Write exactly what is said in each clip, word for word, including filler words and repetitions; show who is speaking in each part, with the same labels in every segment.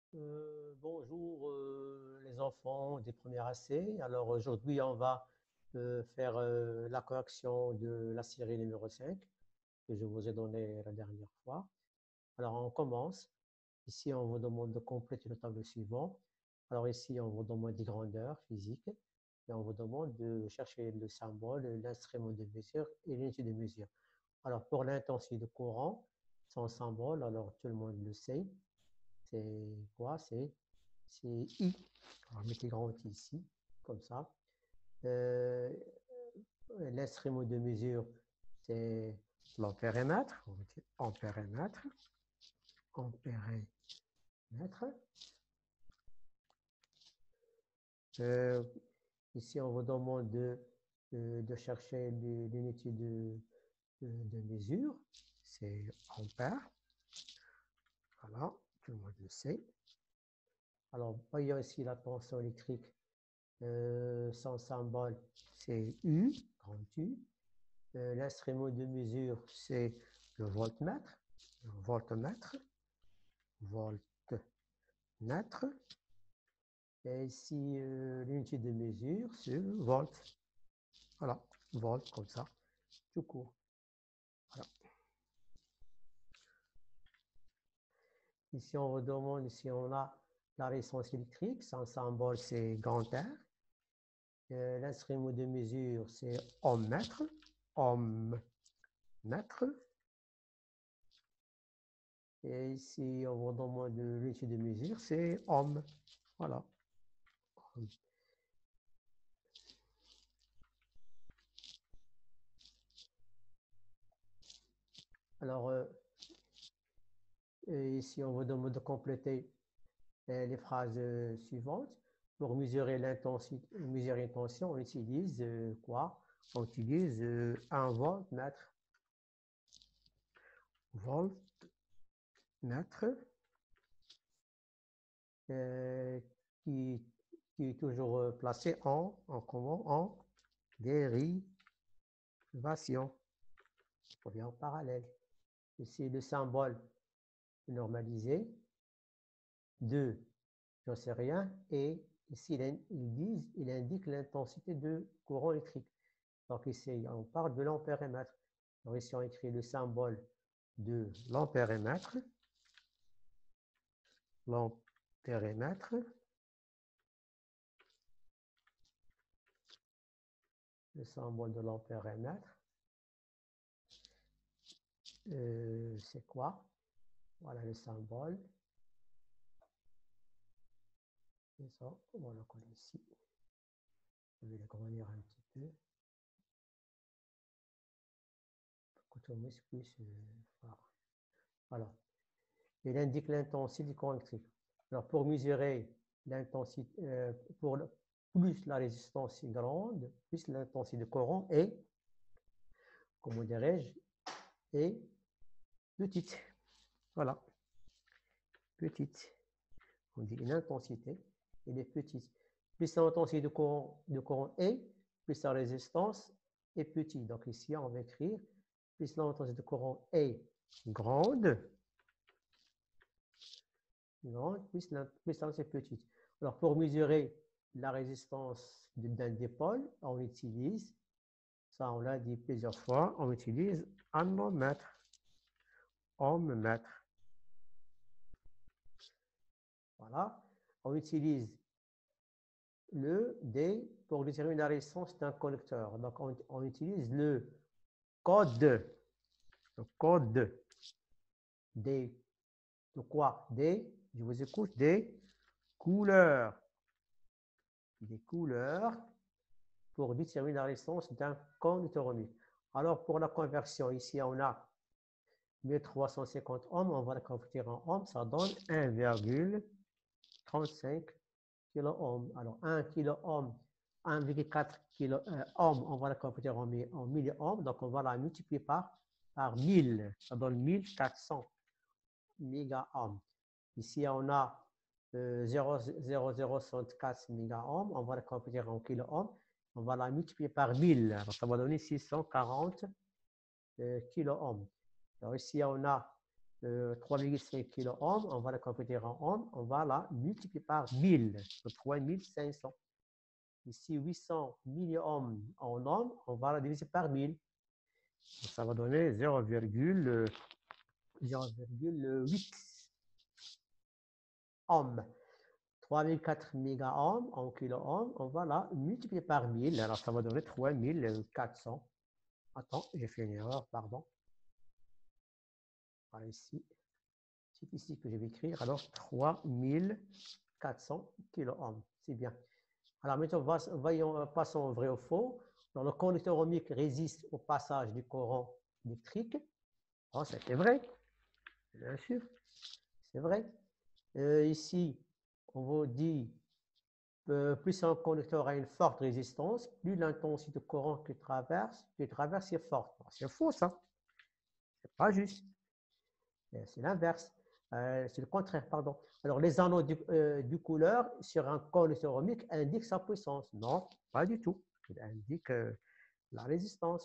Speaker 1: Euh, bonjour euh, les enfants des premières A C. Alors aujourd'hui on va euh, faire euh, la correction de la série numéro cinq que je vous ai donnée la dernière fois. Alors on commence. Ici on vous demande de compléter le tableau suivant. Alors ici on vous demande des grandeurs physiques et on vous demande de chercher le symbole, l'instrument de mesure et l'unité de mesure. Alors pour l'intensité de courant, son symbole, alors tout le monde le sait, c'est quoi? C'est c'est I. On va mettre les grands I ici, comme ça. Euh, L'instrument de mesure, c'est l'ampérimètre. On va dire ampérimètre. Ampérimètre. Euh, Ici, on vous demande de, de, de chercher l'unité de, de, de mesure. C'est ampère. Voilà, tout le monde le sait. Alors, voyons ici la tension électrique. Euh, son symbole, c'est U, grand U. Euh, L'instrument de mesure, c'est le voltmètre. Le voltmètre. Voltmètre. Et ici, euh, l'unité de mesure, c'est le volt. Voilà, volt comme ça, tout court. Voilà. Ici, on vous demande si on a la résistance électrique. Son symbole, c'est grand R. Euh, L'instrument de mesure, c'est ohmmètre. Ohmmètre. Et ici, on vous demande l'unité de mesure, c'est ohm. Voilà. Alors, euh, ici, on vous demande de compléter euh, les phrases euh, suivantes. Pour mesurer l'intensité, mesurer une tension, on utilise euh, quoi? On utilise euh, un voltmètre. Voltmètre euh, qui, qui est toujours placé en, en comment? En dérivation. On vient en parallèle. Ici, le symbole normalisé. deux, j'en sais rien. Et ici, ils disent, il indique l'intensité de courant électrique. Donc ici, on parle de l'ampérimètre. Donc ici, on écrit le symbole de l'ampérimètre. L'ampérimètre. Le symbole de l'ampérimètre. Euh, c'est quoi? Voilà le symbole. C'est ça. On va le coller ici. Je vais l'agrandir un petit peu. Pour que tout puisse voir. Voilà. Il indique l'intensité du courant électrique. Alors, pour mesurer l'intensité, euh, pour le, plus la résistance est grande, plus l'intensité de courant est, comment dirais-je, est petite. Voilà, petite. On dit une intensité, elle est petite. Plus l'intensité de courant, de courant est, plus la résistance est petite. Donc ici, on va écrire, plus l'intensité de courant est grande, grande, plus l'intensité est petite. Alors, pour mesurer la résistance d'un dipôle, on utilise, ça on l'a dit plusieurs fois, on utilise un ohmmètre. Ohmmètre. Voilà. On utilise le D pour déterminer la résistance d'un conducteur. Donc, on, on utilise le code. Le code D. De quoi? Des, je vous écoute, des couleurs. Des couleurs pour déterminer la résistance d'un conducteur ohmique. Alors, pour la conversion, ici, on a mille trois cent cinquante ohms, on va la convertir en ohms, ça donne un virgule trente-cinq kilo ohms. Alors, un kilo ohm, un virgule quatre kilo euh, ohm, on va la convertir en, en milliohms, donc on va la multiplier par, par mille, ça donne mille quatre cents mégaohms. Ici, on a euh, zéro virgule zéro soixante-quatre mégaohms, on va la convertir en kilo ohm, on va la multiplier par mille, alors ça va donner six cent quarante euh, kilo ohms. Alors ici, on a euh, trois virgule cinq kiloohms, on va la convertir en ohms, on va la multiplier par mille, trois mille cinq cents. Ici, huit cents milliohms en ohms, on va la diviser par mille. Donc, ça va donner zéro virgule huit ohms. trois mille quatre mégaohms en kiloohms, on va la multiplier par mille. Alors, ça va donner trois mille quatre cents. Attends, j'ai fait une erreur, pardon. Voilà, ici. C'est ici que je vais écrire. Alors, trois mille quatre cents kiloohms. C'est bien. Alors, maintenant, voyons, passons au vrai ou faux. Donc, le conducteur ohmique résiste au passage du courant électrique. Oh, c'était vrai. Bien sûr. C'est vrai. Euh, ici, on vous dit euh, plus un conducteur a une forte résistance, plus l'intensité de courant qu'il traverse, qu'il traverse est forte. C'est faux, ça. C'est pas juste. C'est l'inverse. Euh, c'est le contraire, pardon. Alors, les anneaux du, euh, du couleur sur un conducteur ohmique indiquent sa puissance. Non, pas du tout. Il indique euh, la résistance.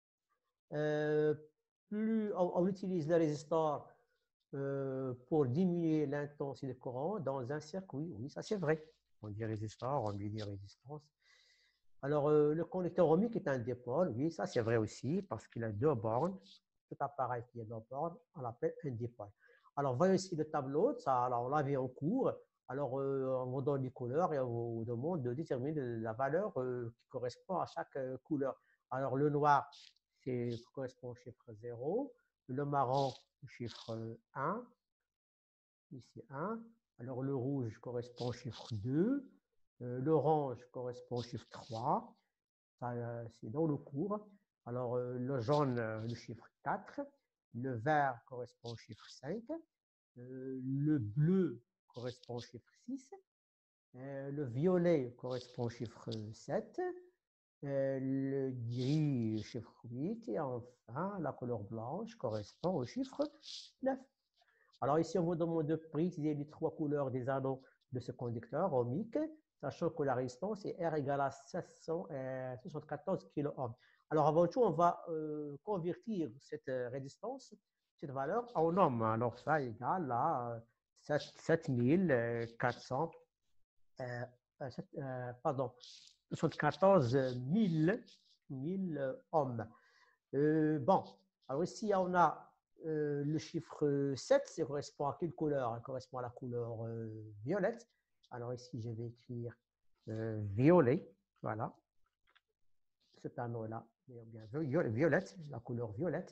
Speaker 1: Euh, plus on, on utilise le résisteur euh, pour diminuer l'intensité de courant dans un circuit. Oui, ça c'est vrai. On dit résisteur, on dit résistance. Alors, euh, le conducteur ohmique est un dipôle. Oui, ça c'est vrai aussi, parce qu'il a deux bornes. Tout appareil qui a deux bornes, on l'appelle un dipôle. Alors, voyons ici le tableau. Ça, alors, on l'a vu en cours. Alors, euh, on vous donne les couleurs et on vous demande de déterminer la valeur euh, qui correspond à chaque euh, couleur. Alors, le noir, c'est correspond au chiffre zéro. Le marron, au chiffre un. Ici, un. Alors, le rouge correspond au chiffre deux. Euh, L'orange correspond au chiffre trois. Euh, c'est dans le cours. Alors, euh, le jaune, euh, le chiffre quatre. Le vert correspond au chiffre cinq. Euh, le bleu correspond au chiffre six. Euh, le violet correspond au chiffre sept. Euh, le gris, chiffre huit. Et enfin, la couleur blanche correspond au chiffre neuf. Alors ici, on vous demande de préciser les trois couleurs des anneaux de ce conducteur ohmique, sachant que la résistance est R égale à sept cent soixante-quatorze kiloohms. Alors avant tout, on va euh, convertir cette résistance, cette valeur en ohms. Alors ça égale à sept mille quatre cents, euh, euh, pardon, soixante-quatorze mille, mille ohms. Euh, bon, alors ici, on a euh, le chiffre sept, ça correspond à quelle couleur? Ça correspond à la couleur euh, violette. Alors ici, je vais écrire euh, violet. Voilà. Ce panneau-là, bien violette, la couleur violette.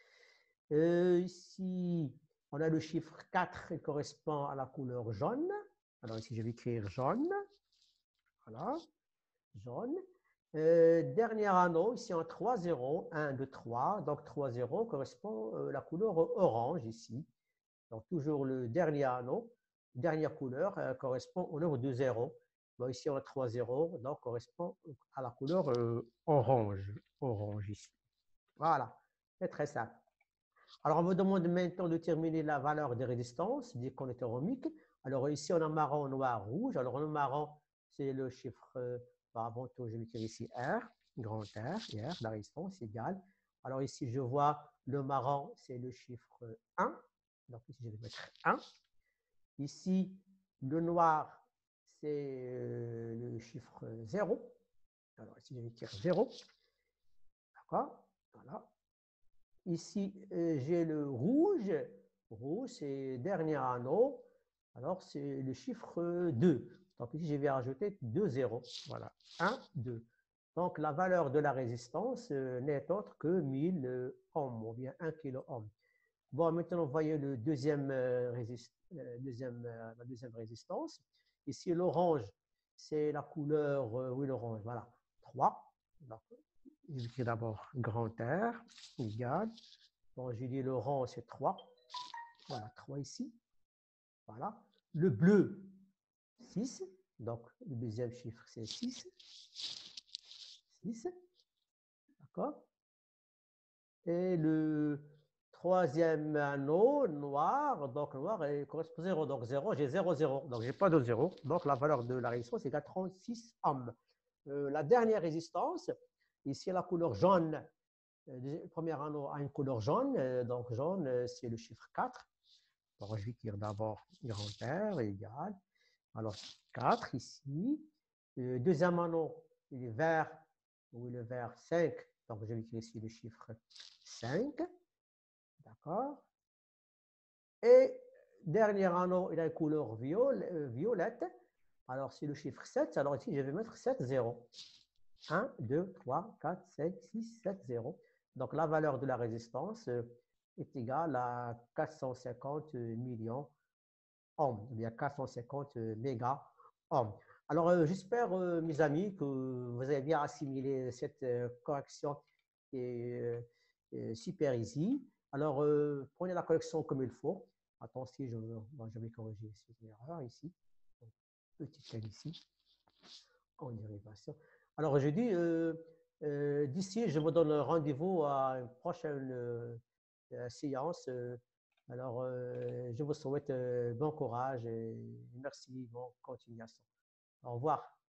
Speaker 1: Euh, ici, on a le chiffre quatre qui correspond à la couleur jaune. Alors ici, je vais écrire jaune. Voilà, jaune. Euh, dernier anneau, ici en trois zéros, un, deux, trois. Donc trois zéros correspond à la couleur orange ici. Donc toujours le dernier anneau, dernière couleur euh, correspond au nombre de zéros. Bon, ici on a trois zéros, donc correspond à la couleur euh, orange. Orange ici. Voilà, c'est très simple. Alors on me demande maintenant de déterminer la valeur de résistance des conducteurs ohmiques. Alors ici on a marron, noir, rouge. Alors le marron, c'est le chiffre, euh, avant tout je vais écrire ici R, grand R, R, la résistance égale. Alors ici je vois le marron, c'est le chiffre un. Donc ici je vais mettre un. Ici le noir, c'est euh, le chiffre zéro. Alors ici je vais écrire zéro. D'accord? Voilà. Ici, euh, j'ai le rouge. Rouge, c'est dernier anneau. Alors, c'est le chiffre deux. Donc, ici, je vais rajouter deux zéros. Voilà, un, deux. Donc, la valeur de la résistance euh, n'est autre que mille ohms, ou bien un kiloohm. Bon, maintenant, voyez le deuxième, euh, résist euh, deuxième, euh, la deuxième résistance. Ici, l'orange, c'est la couleur, euh, oui, l'orange, voilà, trois. Donc, je vais écrire d'abord grand R égale. Bon, j'ai dit l'orange, c'est trois. Voilà, trois ici. Voilà. Le bleu, six. Donc, le deuxième chiffre, c'est six. six. D'accord? Et le troisième anneau, noir, donc noir, il correspond à zéro. Donc, zéro, j'ai zéro, zéro. Donc, je n'ai pas de zéro. Donc, la valeur de la résistance est à trente-six ohms. Euh, la dernière résistance, ici, la couleur jaune, Le premier anneau a une couleur jaune, donc jaune, c'est le chiffre quatre. Donc, je vais écrire d'abord grand R égale. Alors, quatre ici. Le deuxième anneau, il est vert, ou le vert cinq. Donc, je vais écrire ici le chiffre cinq. D'accord. Et dernier anneau, il a une couleur violette. Alors, c'est le chiffre sept. Alors, ici, je vais mettre sept zéros. un, deux, trois, quatre, cinq, six, sept, zéro. Donc, la valeur de la résistance est égale à quatre cent cinquante millions ohms, ou bien quatre cent cinquante méga ohms. Alors, euh, j'espère, euh, mes amis, que vous avez bien assimilé cette euh, correction qui est euh, super easy. Alors, euh, prenez la correction comme il faut. Attention, je, bon, je vais corriger cette erreur ici. Petite L ici, en dérivation. Alors, je dis, euh, euh, d'ici, je vous donne rendez-vous à une prochaine euh, séance. Euh, alors, euh, je vous souhaite euh, bon courage et merci, bonne continuation. Au revoir.